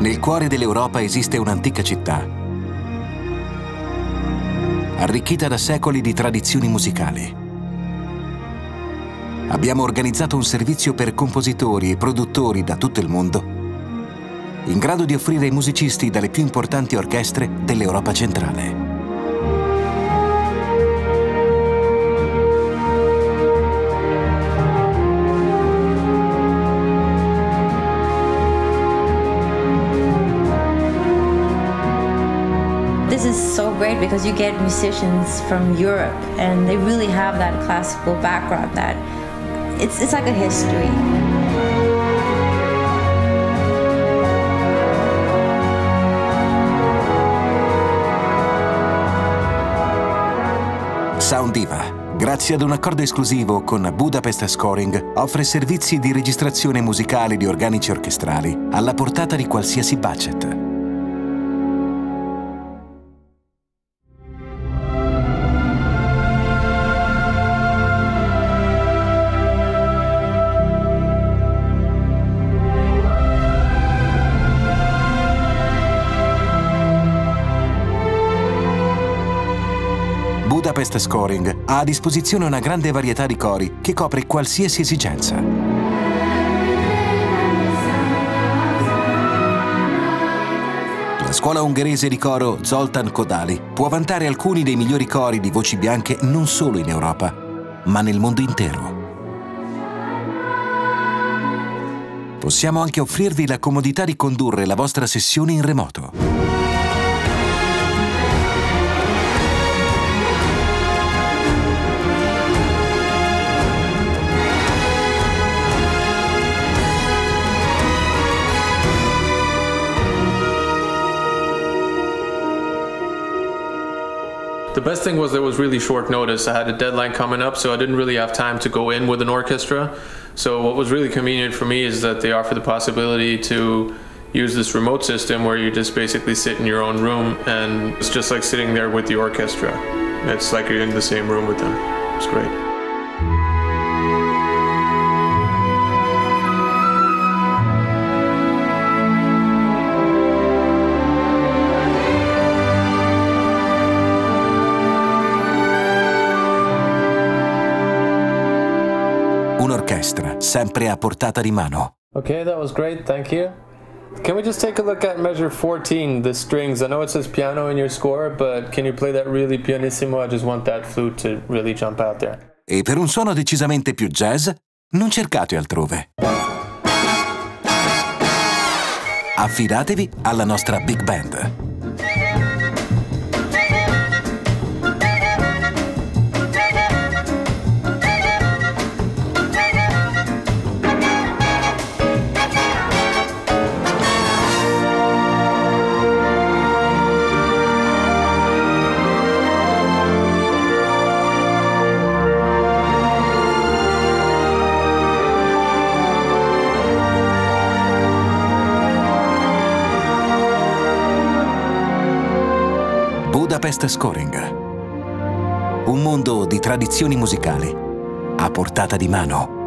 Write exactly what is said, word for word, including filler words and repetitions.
Nel cuore dell'Europa esiste un'antica città, arricchita da secoli di tradizioni musicali. Abbiamo organizzato un servizio per compositori e produttori da tutto il mondo, in grado di offrire ai musicisti dalle più importanti orchestre dell'Europa centrale. This is so great because you get musicians from Europe and they really have that classical background that it's, it's like a history. Soundiva, grazie ad un accordo esclusivo con Budapest Scoring, offre servizi di registrazione musicale di organici orchestrali alla portata di qualsiasi budget. Budapest Scoring ha a disposizione una grande varietà di cori che copre qualsiasi esigenza. La scuola ungherese di coro Zoltán Kodály può vantare alcuni dei migliori cori di voci bianche non solo in Europa, ma nel mondo intero. Possiamo anche offrirvi la comodità di condurre la vostra sessione in remoto. The best thing was there was really short notice. I had a deadline coming up, so I didn't really have time to go in with an orchestra. So what was really convenient for me is that they offer the possibility to use this remote system where you just basically sit in your own room and it's just like sitting there with the orchestra. It's like you're in the same room with them. It's great. Un'orchestra sempre a portata di mano. Okay, that was great, thank you. Can we just take a look at measure fourteen, the strings? I know it says piano in your score, but can you play that really pianissimo? I just want that flute to really jump out there. E per un suono decisamente più jazz, non cercate altrove. Affidatevi alla nostra Big Band. Budapest Scoring. Un mondo di tradizioni musicali a portata di mano.